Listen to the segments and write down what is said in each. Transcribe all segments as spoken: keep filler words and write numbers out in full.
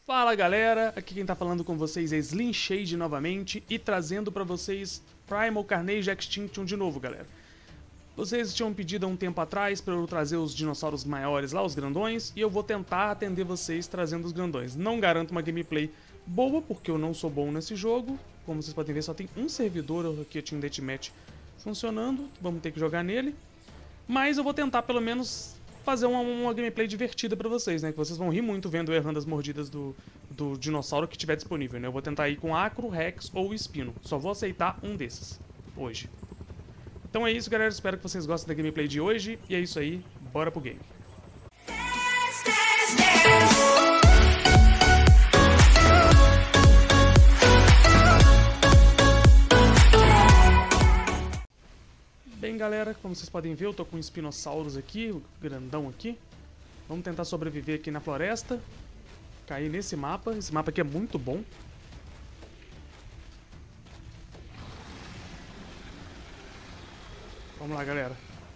Fala galera, aqui quem tá falando com vocês é Slim Shade novamente e trazendo pra vocês Primal Carnage Extinction de novo, galera. Vocês tinham pedido há um tempo atrás pra eu trazer os dinossauros maiores lá, os grandões, e eu vou tentar atender vocês trazendo os grandões. Não garanto uma gameplay boa, porque eu não sou bom nesse jogo. Como vocês podem ver, só tem um servidor aqui, o Team Deathmatch, funcionando. Vamos ter que jogar nele. Mas eu vou tentar pelo menos fazer uma, uma gameplay divertida pra vocês, né? Que vocês vão rir muito vendo eu errando as mordidas do, do dinossauro que tiver disponível, né? Eu vou tentar ir com Acro, Rex ou Espino. Só vou aceitar um desses hoje. Então é isso, galera. Espero que vocês gostem da gameplay de hoje. E é isso aí. Bora pro game. Bem, galera, como vocês podem ver, eu tô com um Spinosaurus aqui, o grandão aqui. Vamos tentar sobreviver aqui na floresta. Cair nesse mapa. Esse mapa aqui é muito bom. Vamos lá, galera.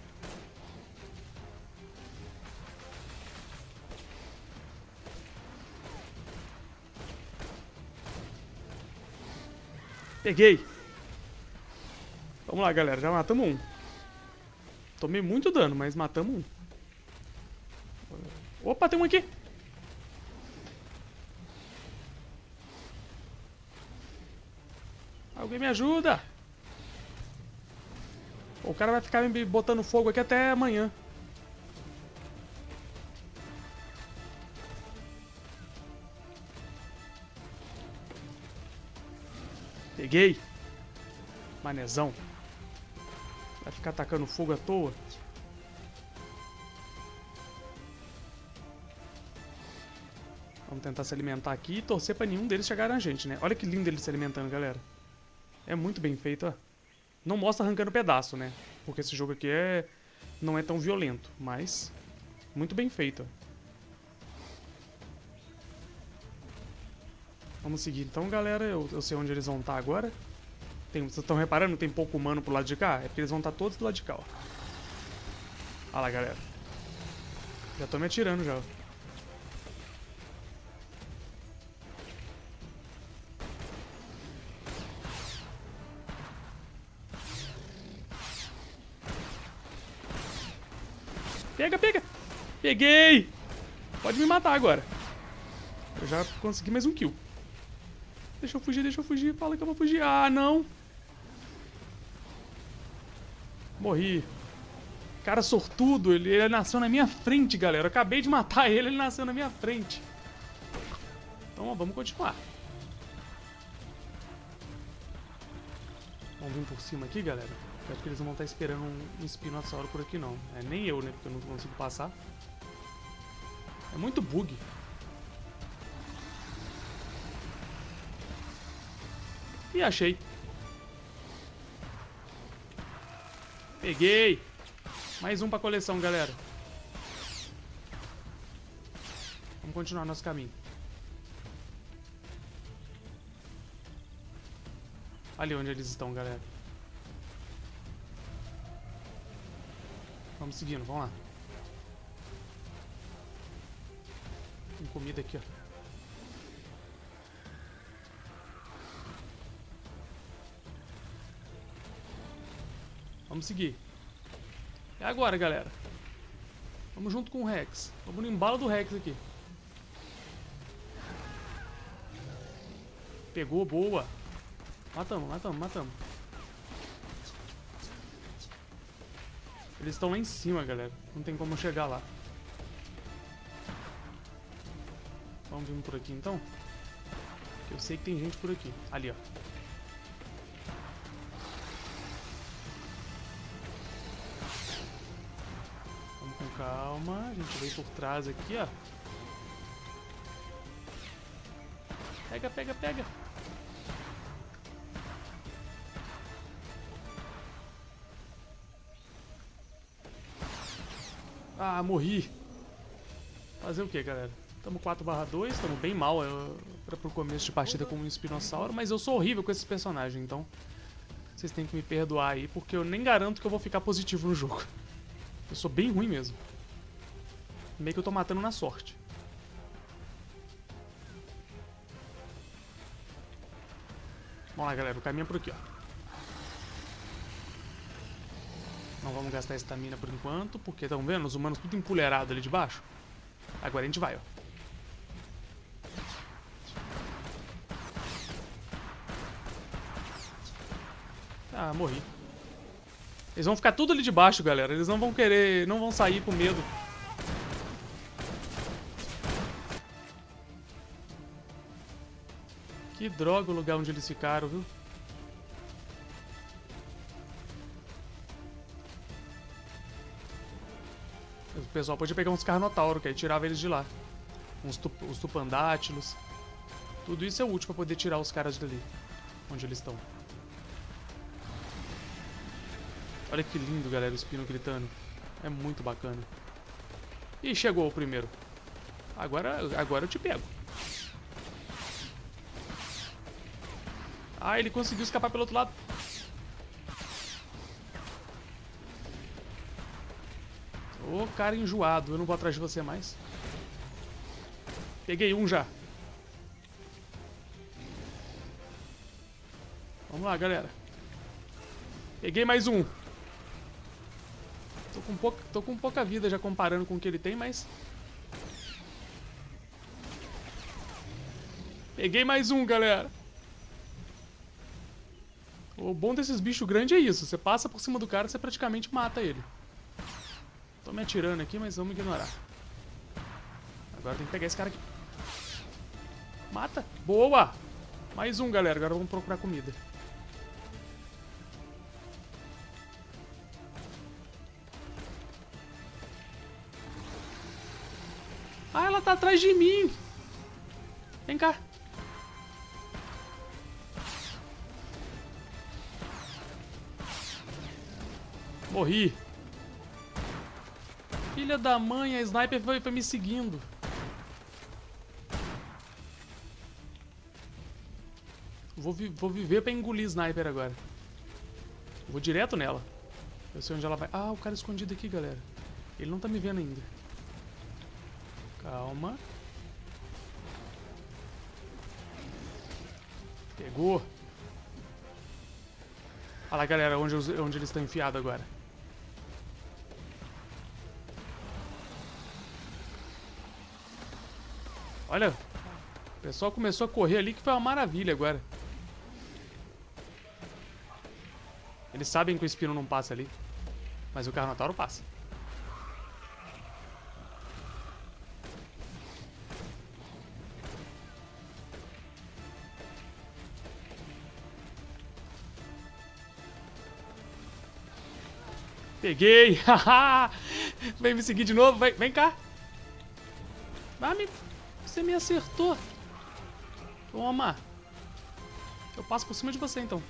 Peguei! Vamos lá, galera. Já matamos um. Tomei muito dano, mas matamos um. Opa, tem um aqui! Alguém me ajuda! O cara vai ficar me botando fogo aqui até amanhã. Peguei! Manezão. Vai ficar atacando fogo à toa. Vamos tentar se alimentar aqui e torcer pra nenhum deles chegar na gente, né? Olha que lindo ele se alimentando, galera. É muito bem feito, ó. Não mostra arrancando pedaço, né? Porque esse jogo aqui é... não é tão violento, mas... muito bem feito, ó. Vamos seguir então, galera. Eu, eu sei onde eles vão estar agora. Tem, vocês estão reparando? Tem pouco humano pro lado de cá? É porque eles vão estar todos do lado de cá, ó. Olha lá, galera. Já tô me atirando, já. Pega, pega! Peguei! Pode me matar agora. Eu já consegui mais um kill. Deixa eu fugir, deixa eu fugir. Fala que eu vou fugir. Ah, não! Morri. Cara sortudo, ele, ele nasceu na minha frente, galera. Eu acabei de matar ele, ele nasceu na minha frente. Então, ó, vamos continuar. Vamos vir por cima aqui, galera. Eu acho que eles não vão estar esperando um, um espinossauro por aqui, não. É, nem eu, né? Porque eu não consigo passar. É muito bug. E achei. Peguei. Mais um pra coleção, galera. Vamos continuar nosso caminho. Ali onde eles estão, galera. Vamos seguindo, vamos lá. Tem comida aqui, ó. Vamos seguir. É agora, galera. Vamos junto com o Rex. Vamos no embalo do Rex aqui. Pegou, boa. Matamos, matamos, matamos. Eles estão lá em cima, galera. Não tem como chegar lá. Vamos vir por aqui, então. Eu sei que tem gente por aqui. Ali, ó. Calma, a gente veio por trás aqui, ó. Pega, pega, pega. Ah, morri. Fazer o que, galera? Estamos quatro barra dois, estamos bem mal eu, pra, pro começo de partida com um espinossauro, mas eu sou horrível com esses personagens, então vocês têm que me perdoar aí, porque eu nem garanto que eu vou ficar positivo no jogo. Eu sou bem ruim mesmo. Meio que eu tô matando na sorte. Vamos lá, galera. O caminho é por aqui, ó. Não vamos gastar estamina por enquanto, porque estão vendo os humanos tudo empoleirado ali de baixo. Agora a gente vai, ó. Ah, morri. Eles vão ficar tudo ali de baixo, galera. Eles não vão querer... Não vão sair com medo. Que droga o lugar onde eles ficaram, viu? O pessoal podia pegar uns Carnotauros, que aí tirava eles de lá. Uns tup os Tupandátilos. Tudo isso é útil pra poder tirar os caras dali. Onde eles estão. Olha que lindo, galera, o Espino gritando. É muito bacana. Ih, chegou o primeiro. Agora, agora eu te pego. Ah, ele conseguiu escapar pelo outro lado. Ô, cara enjoado. Eu não vou atrás de você mais. Peguei um já. Vamos lá, galera. Peguei mais um. Tô com, pouca, tô com pouca vida já comparando com o que ele tem, mas... Peguei mais um, galera. O bom desses bichos grandes é isso. Você passa por cima do cara, você praticamente mata ele. Tô me atirando aqui, mas vamos ignorar. Agora tem que pegar esse cara aqui. Mata. Boa! Mais um, galera. Agora vamos procurar comida. Ah, ela tá atrás de mim. Vem cá. Morri. Filha da mãe, a sniper foi, foi me seguindo. Vou, vi vou viver pra engolir sniper agora. Vou direto nela. Eu sei onde ela vai. Ah, o cara escondido aqui, galera. Ele não tá me vendo ainda. Calma. Pegou. Olha lá, galera, onde, os, onde eles estão enfiados agora. Olha, o pessoal começou a correr ali, que foi uma maravilha agora. Eles sabem que o Espino não passa ali, mas o Carnotauro passa. Peguei! Vem me seguir de novo, vem, vem cá. Vai me... Você me acertou. Toma. Eu passo por cima de você, então.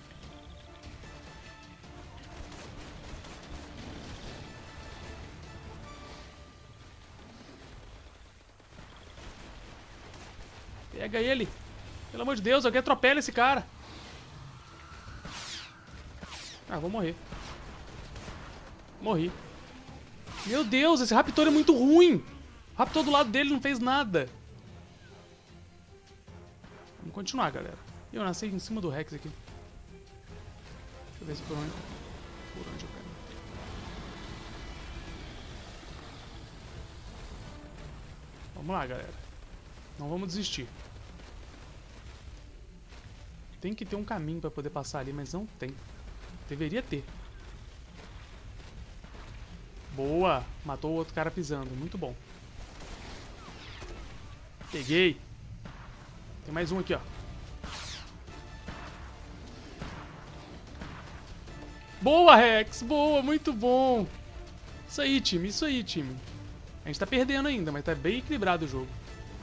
Pega ele. Pelo amor de Deus, alguém atropela esse cara. Ah, vou morrer. Morri. Meu Deus, esse Raptor é muito ruim. O Raptor do lado dele não fez nada. Vamos continuar, galera. Eu nasci em cima do Rex aqui. Deixa eu ver se por onde, por onde eu quero. Vamos lá, galera. Não vamos desistir. Tem que ter um caminho pra poder passar ali, mas não tem. Deveria ter. Boa! Matou o outro cara pisando. Muito bom. Peguei. Tem mais um aqui, ó. Boa, Rex! Boa! Muito bom! Isso aí, time. Isso aí, time. A gente tá perdendo ainda, mas tá bem equilibrado o jogo.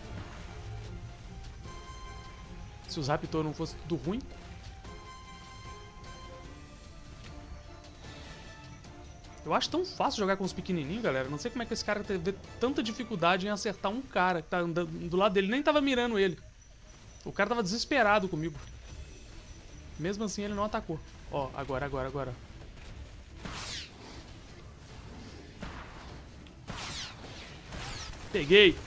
Se os Raptor não fosse tudo ruim... Eu acho tão fácil jogar com os pequenininhos, galera. Não sei como é que esse cara teve tanta dificuldade em acertar um cara que tá andando do lado dele. Nem tava mirando ele. O cara tava desesperado comigo. Mesmo assim, ele não atacou. Ó, agora, agora, agora. Peguei.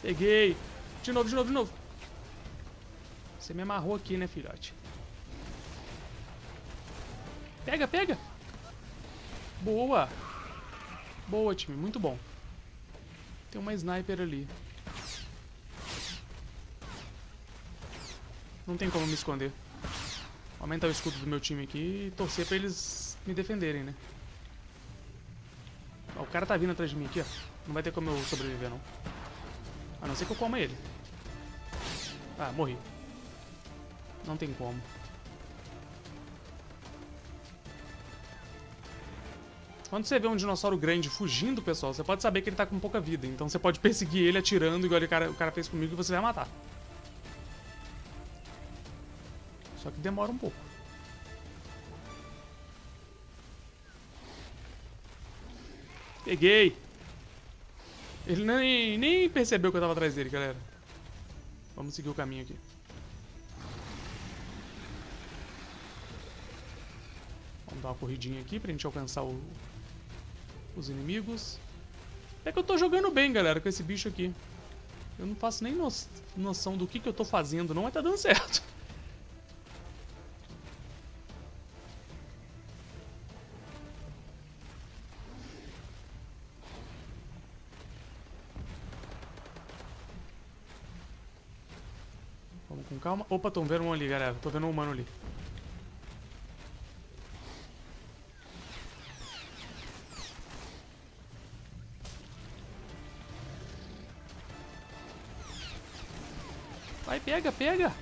Peguei. De novo, de novo, de novo. Você me amarrou aqui, né, filhote? Pega, pega. Boa. Boa, time. Muito bom. Tem uma sniper ali. Não tem como me esconder. Vou aumentar o escudo do meu time aqui e torcer pra eles me defenderem, né? Ó, o cara tá vindo atrás de mim aqui, ó. Não vai ter como eu sobreviver, não. A não ser que eu coma ele. Ah, morri. Não tem como. Quando você vê um dinossauro grande fugindo, pessoal, você pode saber que ele tá com pouca vida. Então você pode perseguir ele atirando, igual o cara, o cara fez comigo, e você vai matar. Só que demora um pouco. Peguei! Ele nem, nem percebeu que eu tava atrás dele, galera. Vamos seguir o caminho aqui. Vamos dar uma corridinha aqui pra gente alcançar o, os inimigos. É que eu tô jogando bem, galera, com esse bicho aqui. Eu não faço nem no, noção do que, que eu tô fazendo, não, mas tá dando certo. Vamos com calma. Opa, tô vendo um ali, galera. Tô vendo um humano ali. Vai, pega, pega!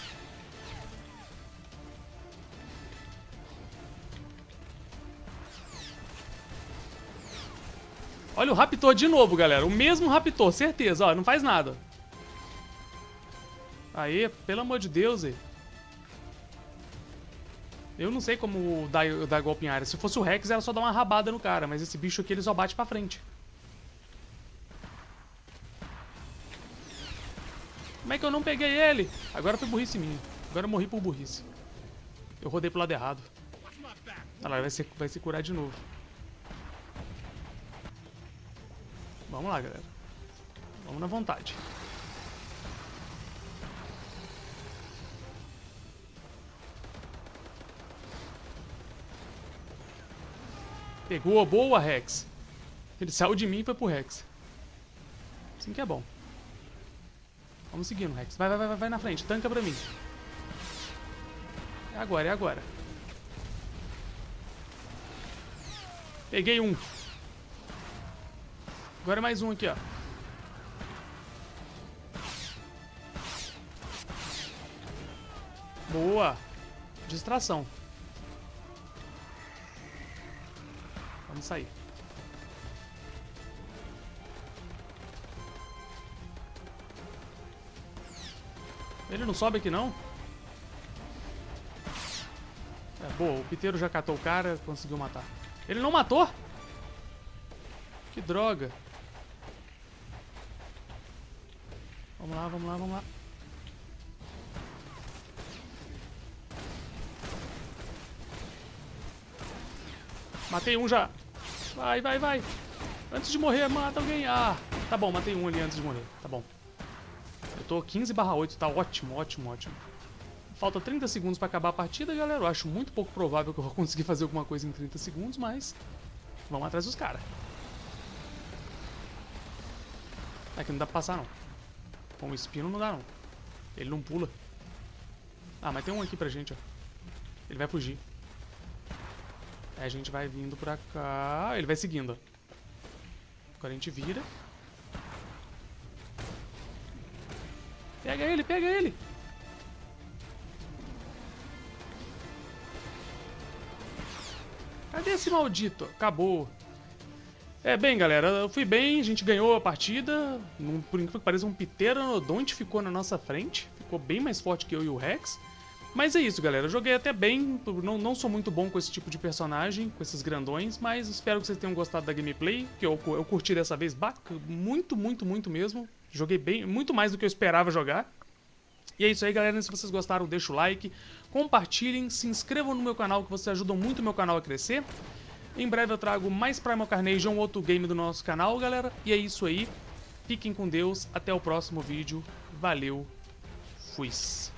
Olha o Raptor de novo, galera. O mesmo Raptor, certeza. Ó, não faz nada. Aê, pelo amor de Deus, aí. Eu não sei como dar, dar golpe em área. Se fosse o Rex, era só dar uma rabada no cara. Mas esse bicho aqui, ele só bate pra frente. Como é que eu não peguei ele? Agora foi burrice minha. Agora eu morri por burrice. Eu rodei pro lado errado. Olha lá, vai se, vai se curar de novo. Vamos lá, galera. Vamos na vontade. Pegou, boa, Rex. Ele saiu de mim e foi pro Rex. Assim que é bom. Vamos seguindo, Rex. Vai, vai, vai, vai na frente. Tanca pra mim. É agora, é agora. Peguei um. Agora é mais um aqui, ó. Boa. Distração. Vamos sair. Ele não sobe aqui, não? É, boa. O piteiro já catou o cara, conseguiu matar. Ele não matou? Que droga. Vamos lá, vamos lá, vamos lá. Matei um já. Vai, vai, vai. Antes de morrer, mata alguém. Ah, tá bom, matei um ali antes de morrer. Tá bom. Eu tô quinze barra oito, tá ótimo, ótimo, ótimo. Falta trinta segundos pra acabar a partida, galera. Eu acho muito pouco provável que eu vou conseguir fazer alguma coisa em trinta segundos, mas... vamos atrás dos caras. Aqui não dá pra passar, não. Com o espino não dá, não. Ele não pula. Ah, mas tem um aqui pra gente, ó. Ele vai fugir. Aí a gente vai vindo pra cá. Ele vai seguindo, ó. Agora a gente vira. Pega ele, pega ele. Cadê esse maldito? Acabou. É, bem, galera, eu fui bem, a gente ganhou a partida. Num, por incrível que pareça, um Pteranodonte ficou na nossa frente. Ficou bem mais forte que eu e o Rex. Mas é isso, galera. Eu joguei até bem. Não, não sou muito bom com esse tipo de personagem, com esses grandões. Mas espero que vocês tenham gostado da gameplay. Que eu, eu curti dessa vez. Muito, muito, muito mesmo. Joguei bem, muito mais do que eu esperava jogar. E é isso aí, galera. Se vocês gostaram, deixa o like. Compartilhem, se inscrevam no meu canal, que vocês ajudam muito o meu canal a crescer. Em breve eu trago mais Primal Carnage, um outro game do nosso canal, galera. E é isso aí. Fiquem com Deus, até o próximo vídeo. Valeu, fui!